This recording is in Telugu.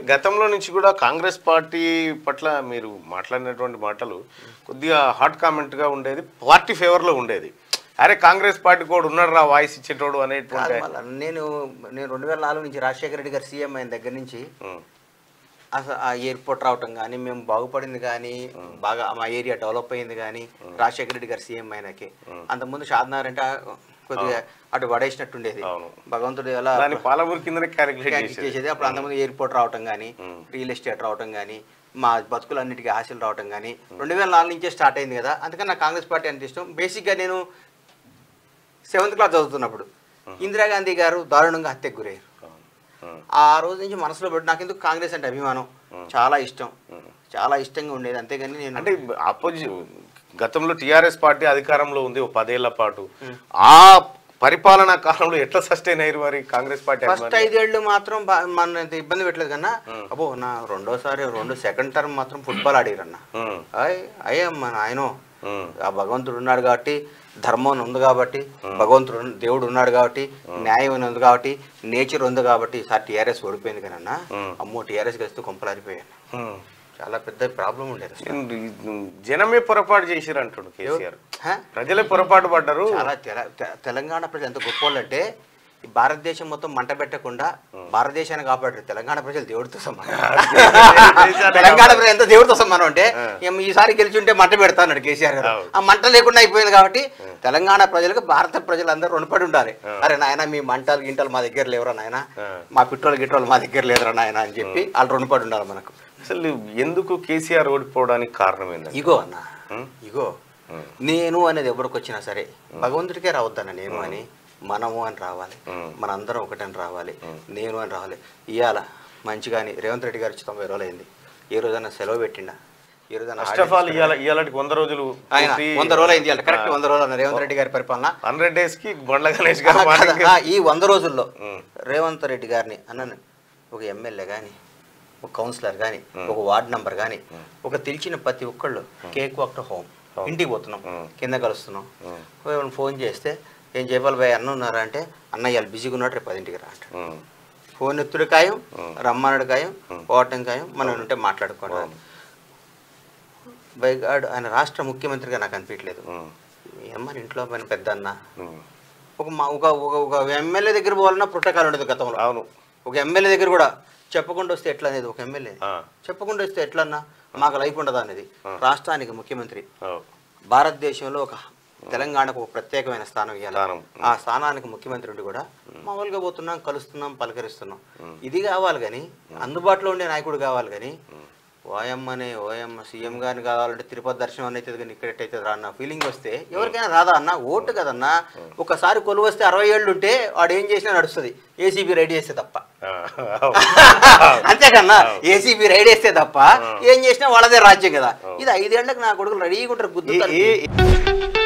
గతంలో నుంచి కూడా కాంగ్రెస్ పార్టీ పట్ల మీరు మాట్లాడినటువంటి మాటలు కొద్దిగా హాట్ కామెంట్గా ఉండేది, పార్టీ ఫేవర్లో ఉండేది. అరే కాంగ్రెస్ పార్టీ కూడా ఉన్నాడు రా వాయిస్ ఇచ్చేటోడు అనేటువంటి. నేను 2004 నుంచి రాజశేఖర రెడ్డి గారు సీఎం అయిన దగ్గర నుంచి అసలు ఆ ఎయిర్పోర్ట్ రావటం కానీ, మేము బాగుపడింది కానీ, బాగా మా ఏరియా డెవలప్ అయింది కానీ రాజశేఖర రెడ్డి గారు సీఎం అయినకి. అంతకుముందు షాద్నగర్ అంటే కొద్దిగా అటు పడేసినట్టుండేది, భగవంతుడు ఎలా పాలమూరు కింద క్యాలిక్యులేట్ చేసేది. అప్పుడు అంతకుముందు ఎయిర్పోర్ట్ రావటం కానీ, రియల్ ఎస్టేట్ రావటం కానీ, మా బతుకులన్నిటికీ ఆశలు రావటం కానీ 2004 నుంచే స్టార్ట్ అయింది కదా. అందుకని నాకు కాంగ్రెస్ పార్టీ అంటే ఇష్టం. బేసిక్గా నేను 7th క్లాస్ చదువుతున్నప్పుడు ఇందిరాగాంధీ గారు దారుణంగా హత్యకు గురయ్యారు. ఆ రోజు నుంచి మనసులో పెట్టి నాకు ఎందుకు కాంగ్రెస్ అంటే అభిమానం, చాలా ఇష్టం, చాలా ఇష్టంగా ఉండేది. అంతేగాని నేను అంటే గతంలో టీఆర్ఎస్ పార్టీ అధికారంలో ఉంది 10 ఏళ్ల పాటు. ఆ పరిపాలనా కాలంలో ఎట్లా సస్టైన్ అయ్యారు మరి కాంగ్రెస్ పార్టీ? ఫస్ట్ 5 ఏళ్ళు మాత్రం మన ఇబ్బంది పెట్టలేదు కన్నా. అబ్బో నా సెకండ్ టర్మ్ మాత్రం ఫుట్బాల్ ఆడిరన్నా. అయ్యమ్మా ఆయన ఆ భగవంతుడు ఉన్నాడు కాబట్టి, ధర్మం ఉంది కాబట్టి, భగవంతుడు దేవుడు ఉన్నాడు కాబట్టి, న్యాయం ఉంది కాబట్టి, నేచర్ ఉంది కాబట్టి ఈసారి టీఆర్ఎస్ ఓడిపోయింది కన్నా. అమ్మో టీఆర్ఎస్ కలిస్తే కొంపలారిపోయాను. చాలా పెద్ద ప్రాబ్లం ఉండేది. జనమే పొరపాటు చేసిరు అంటాడు కేసీఆర్. ప్రజలే పొరపాటు పడ్డారు. చాలా తెలంగాణ ప్రజలు ఎంత గొప్ప వాళ్ళు అంటే ఈ భారతదేశం మొత్తం మంట పెట్టకుండా భారతదేశాన్ని కాపాడారు. తెలంగాణ ప్రజలు దేవుడితో సమానం. తెలంగాణ ప్రజలు ఎంత దేవుడితో సమానం అంటే ఈసారి గెలిచుంటే మంట పెడతాన్నాడు కేసీఆర్ గారు. ఆ మంట లేకుండా అయిపోయింది కాబట్టి తెలంగాణ ప్రజలకు భారత ప్రజలు అందరూ రుణపడి ఉండాలి. అరే నాయన మీ మంటలు గింటలు మా దగ్గర లేవురా నాయన, మా గిట్రోలు మా దగ్గర లేదురా నాయన అని చెప్పి వాళ్ళు రుణపడి ఉండాలి మనకు. అసలు ఎందుకు కేసీఆర్ ఓడిపోవడానికి కారణం ఏంటంటే ఇగో అన్న, ఇగో నేను అనేది ఎవరికి వచ్చినా సరే భగవంతుడికే రావద్దన్న. నేను అని, మనము అని రావాలి, మనందరం ఒకటని రావాలి, నేను అని రావాలి. ఇవాళ మంచిగాని రేవంత్ రెడ్డి గారు 90 రోజులు అయింది. ఏ రోజైనా సెలవు పెట్టిండా? ఈ రోజైనా 100 రోజులు ఆయన 100 రోజులు అయింది. కరెక్ట్ 100 రోజులు అన్న రేవంత్ రెడ్డి గారి పరిపాలన. 100 days కి బండ్ల గణేష్ గారు ఈ 100 రోజుల్లో రేవంత్ రెడ్డి గారిని అన్నాను, ఒక ఎమ్మెల్యే కానీ, ఒక కౌన్సిలర్ కానీ, ఒక వార్డు మెంబర్ కానీ, ఒక తెలిసిన ప్రతి ఒక్కళ్ళు కేక్ వాక్ టు హోమ్, ఇంటికి పోతున్నాం, కింద కలుస్తున్నాం. ఫోన్ చేస్తే ఏం చెప్పాలి భయ అన్న ఉన్నారా అంటే, అన్న ఇవాళ బిజీగా ఉన్నాడు, రేపు 10ంటికి రా అంట. ఫోన్ ఎత్తుడు ఖాయం, రమ్మనుడు ఖాయం, పోవటం ఖాయం, మనం ఉంటే మాట్లాడుకోవడం. బైగాడ్ ఆయన రాష్ట్ర ముఖ్యమంత్రిగా నాకు అనిపించలేదు. ఏమని ఇంట్లో పైన పెద్ద అన్న ఒక ఎమ్మెల్యే దగ్గర పోవాలన్నా ప్రోటోకాల్ ఉండదు గతంలో. అవును, ఒక ఎమ్మెల్యే దగ్గర కూడా చెప్పకుండా వస్తే ఎట్లా అనేది, ఒక ఎమ్మెల్యే చెప్పకుండా వస్తే ఎట్లన్నా మాకు లైఫ్ ఉండదా అనేది. రాష్ట్రానికి ముఖ్యమంత్రి, భారతదేశంలో ఒక తెలంగాణకు ఒక ప్రత్యేకమైన స్థానం ఇవ్వాలి. ఆ స్థానానికి ముఖ్యమంత్రి ఉండి కూడా మామూలుగా పోతున్నాం, కలుస్తున్నాం, పలకరిస్తున్నాం. ఇది కావాలి కానీ, అందుబాటులో ఉండే నాయకుడు కావాలి కానీ ఓయమ్మ సీఎం గారిని కావాలంటే తిరుపతి దర్శనం అని అవుతుంది కానీ ఇక్కడ అవుతుంది రా అన్న ఫీలింగ్ వస్తే ఎవరికైనా రాదా అన్న? ఓటు కదన్నా. ఒకసారి కొలువు వస్తే 60 ఏళ్ళు ఉంటే వాడు ఏం చేసినా నడుస్తుంది, ఏసీబీ రైడ్ చేస్తే తప్ప. అంతేకన్నా ఏసీబీ రైడ్ వేస్తే తప్ప ఏం చేసినా వాళ్ళదే రాజ్యం కదా. ఇది 5 ఏళ్ళకి నా కొడుకులు రెడీగా ఉంటారు గుద్దు.